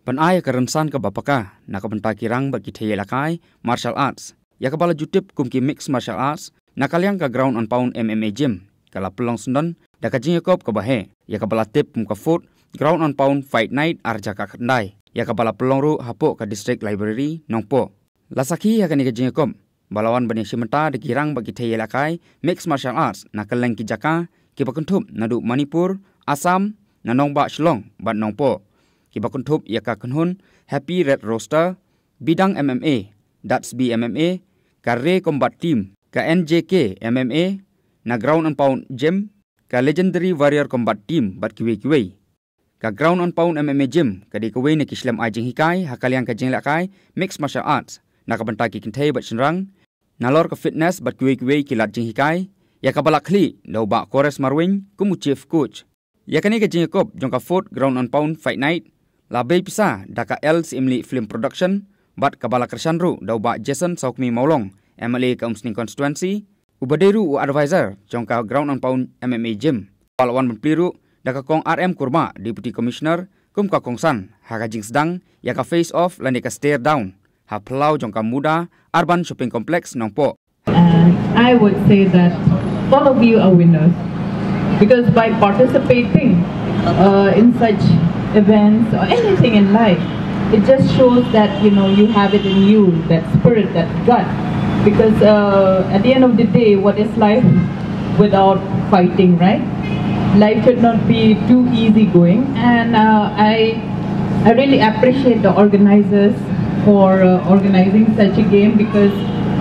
Panai kerensan ke bapaka nak benta kirang bagi thaya lakai martial arts. Ya kepala jutip kum ki mix martial arts nak kaliang ke ground and pound MMA gym. Kala pelong sundan dak jing yakop ke bahe. Ya kepala tip kum ke foot ground and pound fight night arja ka kendai. Ya kepala pelong ru hapok ke district library Nongpo. Lasaki ya kani ke jing yakop. Balawan bani simenta de kirang bagi thaya lakai mix martial arts nak keleng ki jaka ki bakuntup nadu Manipur, Assam, Nanongba Shillong bat Nongpo. Kiba kuntup ia ka kunhun Happy Red Roster, Bidang MMA, Dats B MMA, ka Ray Combat Team, ka NJK MMA, na Ground and Pound Gym, ka Legendary Warrior Combat Team bat kiwe-kiwe. Ka Ground and Pound MMA Gym, ka di kiwe na kislam ajing hikai, hakaliang ka jing lakai, Mixed Martial Arts, na kabantay kikintay bat sinrang, nalor ka fitness bat kiwe-kiwe kilat jing hikai, ya ka balakli, daw ba Kores Marwing, kumu chief coach. Ya kani ka jing yakop, jong ka foot Ground and Pound Fight Night, Labai pisa daka Els Imli Film Production bat kabala kersanru daw ba Jason Saukmi Maulong MLA Kaumsning Constituency ubaderu u advisor jongka Ground and Pound MMA Gym palawan benpliru daka kong RM Kurma Deputy Commissioner kum ka kongsan haka jing sedang ya ka face off landika stare down ha pelau jongka muda Urban Shopping Complex Nongpo. And I would say that all of you are winners because by participating in such events or anything in life, it just shows that you have it in you, that spirit, that gut. Because at the end of the day, what is life without fighting, right? Life should not be too easy going, and I really appreciate the organizers for organizing such a game because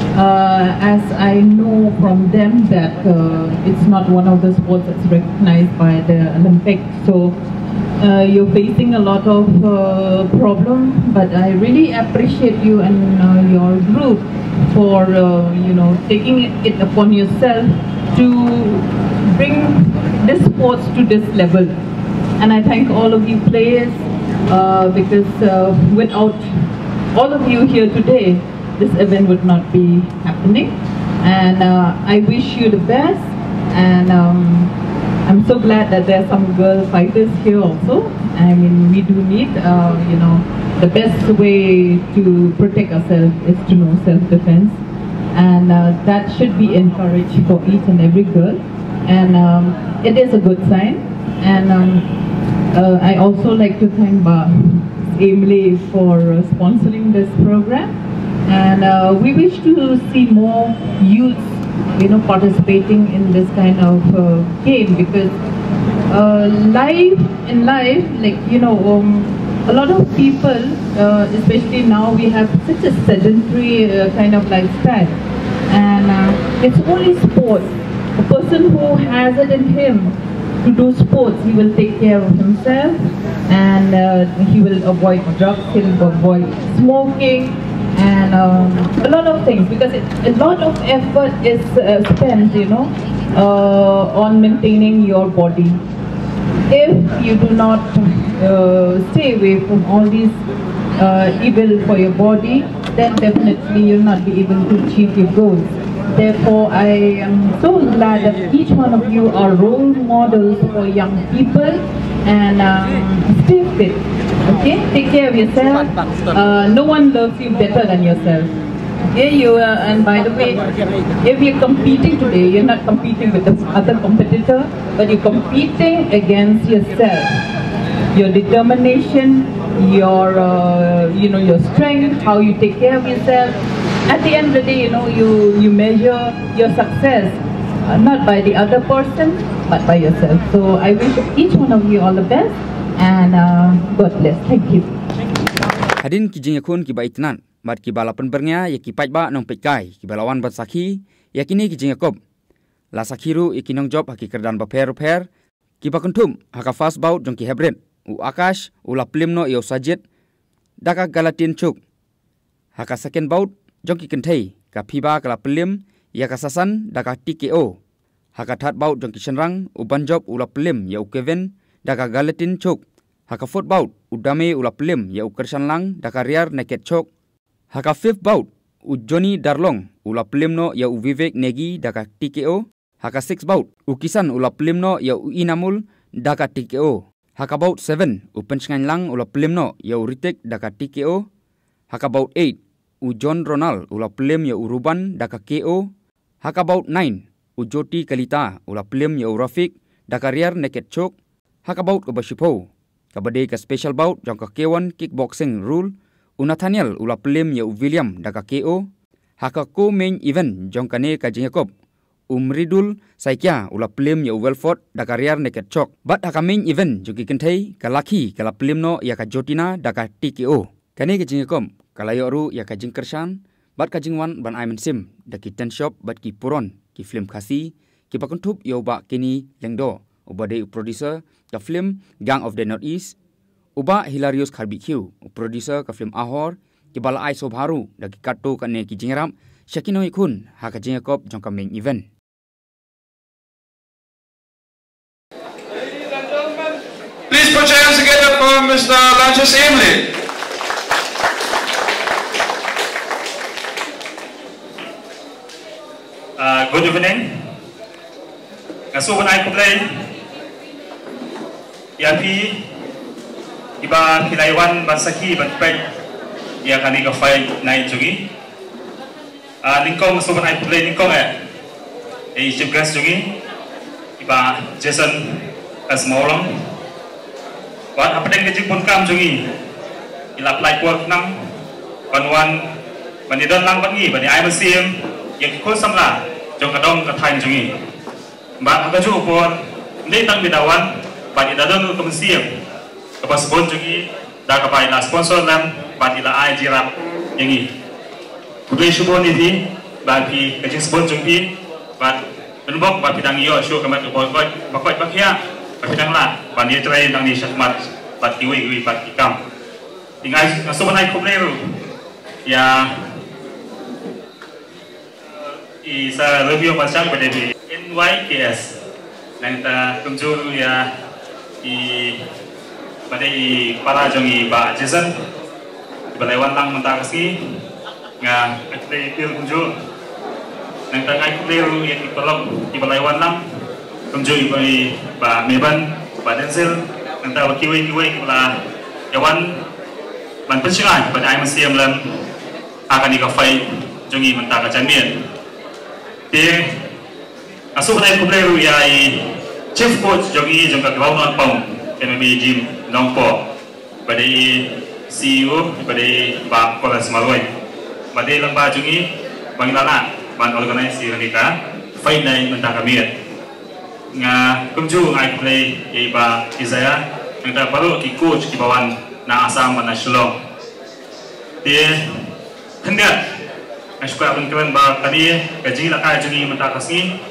as I know from them that it's not one of the sports that's recognized by the Olympics, so you're facing a lot of problems, but I really appreciate you and your group for taking it upon yourself to bring this sports to this level. And I thank all of you players because without all of you here today, this event would not be happening. And I wish you the best. And I'm so glad that there are some girl fighters here also. I mean, we do need, the best way to protect ourselves is to know self-defense. And that should be encouraged for each and every girl. And it is a good sign. And I also like to thank Emily for sponsoring this program. And we wish to see more youth participating in this kind of game because in life, like, a lot of people, especially now, we have such a sedentary kind of lifestyle. And it's only sports. A person who has it in him to do sports, he will take care of himself and he will avoid drugs, he will avoid smoking, and a lot of things, because a lot of effort is spent, on maintaining your body. If you do not stay away from all these evil for your body, then definitely you'll not be able to achieve your goals. Therefore, I am so glad that each one of you are role models for young people, and stay fit. Okay, take care of yourself. No one loves you better than yourself. Okay, and by the way, if you're competing today, you're not competing with the other competitor, but you're competing against yourself. Your determination, your your strength, how you take care of yourself. At the end of the day, you measure your success not by the other person, but by yourself. So I wish each one of you all the best, and God bless. Thank you. Hadin kijing yakun kiba itnan, mat kibala penbernya ya kipai ba nong pekai, kibalawan bat sakhi, yakini kijing yakob. La sakhiru ikinong job haki kerdan ba per, kiba kuntum haka fast bout jong ki hebren, u akash u la plimno yo sajit, daka galatin chuk. Haka second bout jong ki kentai, ka piba kala plim, ya kasasan daka TKO. Haka third bout jong ki senrang, u banjob u la plim ya u Kevin, daka galatin chuk. Haka fourth bout udame ula plim ya ukersan lang daka riar naked chok. Haka fifth bout u Johnny Darlong ula plimno ya u Vivek Negi daka TKO. Haka sixth bout u Kisan ula plimno ya u Inamul daka TKO. Hakabaut 7 upencengan lang ula pelim no ya uritek daka TKO. Hakabaut 8 John Ronald ula pelim ya uruban daka KO. Hakabaut 9 Joti Kalita ula pelim ya urafik daka riar naked choke. Hakabaut kabashipo kabade ka special bout jangka K1 kickboxing rule. Nathaniel ula pelim ya William daka KO. Haka ko main event jangkane ka Jacob Umridul Saikia ula pelim ya Welford daka riar naked choke. Bat haka main event juki kentai kalaki kala pelim no ya ka Jotina daka TKO. Kane ka Jacob kalayo ru ya ka Jingkershan bat ka Jingwan ban Aiman Sim daki ten shop bat ki Puron ki film kasi ki pakuntup yo ba kini lengdo ubade producer ka film Gang of the Northeast uba Hilarious Barbecue producer ka film Ahor ki bala ai sobharu daki katto kane ki Jingram Shakino ikun haka Jacob jangka main event. Please put your hands together for Mr. Lanchas Emily. Good evening. Ngasuban ay kublay. Yapi iba Kilaiwan Basaki Batpay ya kani ka fight na jugi. Ningkong ngasuban ay kublay ningkong chief guest jugi. Iba Jason Asmolong. Wan apa dengan jepun kam jungi, ila apply work nang, wan manidon lang bangi, bani ay masiem, yang ikut samla, jong kadong katain jungi. Mbak agak juga pun, ini tang bidawan, bani dadon ke masiem, kepas pun jungi, dah kapai la sponsor lam, bani la ay jirap, yangi. Kudai subon ini, bagi kecil sponsor jungi, bat menubok bat bidang iyo, show kemat kepot bakot bakia. Pagkang la, pandi try nang ni syakmat pat kiwi pat ikam. Tingay ngasuban ay kublero. Ya isa review pasang pada di NYKS. Nang ta kunjul ya pada para jongi ba Jason balaiwan lang mentasi nga ay pil kunjul. Nang ta ay kublero ya ipalok balaiwan lang kunjul ba Meban ba Denzel nanta kiwi kala yawan man pensingan pada ay masiam lam akan ikafay jongi manta ka janmien te asu ay kublero ya chief coach jongi jong ka ground pong MMA gym nongpo pada CEO pada ba Kolas Malway pada lang ba jongi banglana ban organize ka fight na manta ka miet nga kumju ngai play iba Isaya nga baru ki coach ki bawan na Asam na Shillong dia hendak asukar keren ba tadi gaji la ka jungi mata kasni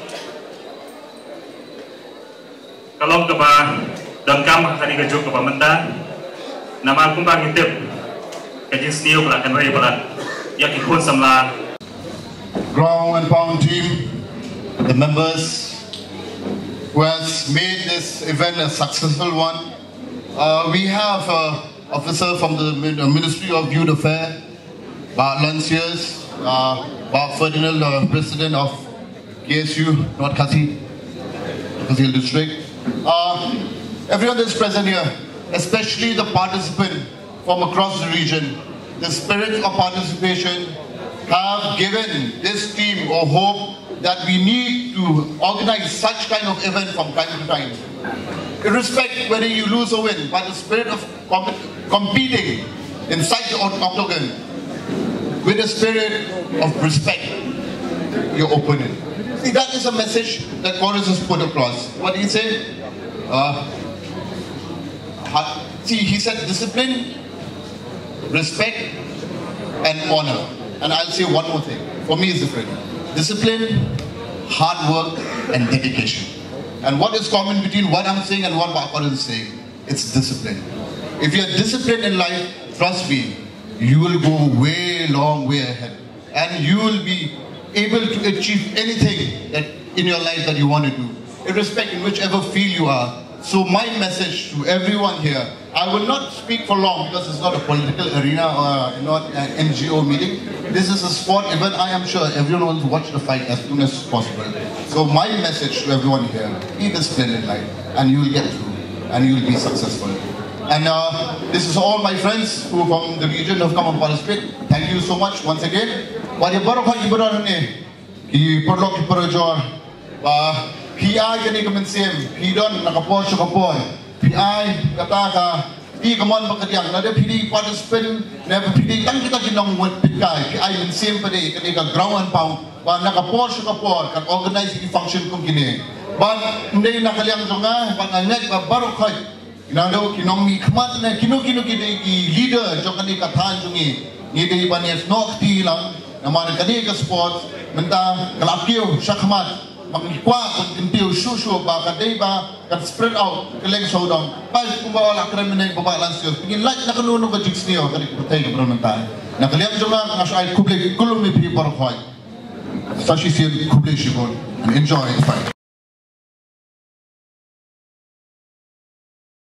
kalau ke ba dan kam tadi gajo ke ba menta nama kumpa ngitip gaji sniu pula kan rai pula ya ki kun samla ground and pound team, the members who has made this event a successful one. We have officer from the Ministry of Youth Affairs, Bart Lanciers, Bart Ferdinand, President of KSU, North Kasi District. Everyone that is present here, especially the participant from across the region, the spirit of participation have given this team a hope that we need to organize such kind of event from time to time. Irrespective whether you lose or win, but the spirit of competing inside the octagon with the spirit of respect your opponent. See, that is a message that Boris has put across. What did he say? He said discipline, respect, and honor. And I'll say one more thing. For me, it's different. Discipline, hard work, and dedication. And what is common between what I'm saying and what Bapar is saying? It's discipline. If you're disciplined in life, trust me, you will go long way ahead. And you will be able to achieve anything that in your life that you want to do, irrespective in whichever field you are. So my message to everyone here, I will not speak for long because it's not a political arena or not an NGO meeting. This is a sport event. I am sure everyone wants to watch the fight as soon as possible. So my message to everyone here, be disciplined in life and you will get through. and you'll be successful. And this is all my friends who from the region have come and participate. Thank you so much once again. Wadi barokah ibaran ni, iperlok iperjor, PI kani kemensim, pidon nakapor syukapor, PI kata ka, di kaman bekerja, nada PD participant, nada PD tang kita kinong PI, PI mensim pada kani ka ground and pound, nakapor syukapor, kan organize function kung kini. Hindi nakaliang zonga, pangangay barokah. Inado kinong ni kmat na kino kide leader jong kani katan jongi ni dei banias nokti lang naman kani ka sport menta kalapkiu shakmat mangikwa kun kintiu shushu ba kadai ba kan spread out keleng sodong ba kumbawa la kriminal baba lansio pingin like na kanuno ka jigs niyo kani putay ka bronta nakaliam jonga ngasay kuble kulum mi pi parkhoi sashi sil kuble shibon and enjoy the fight.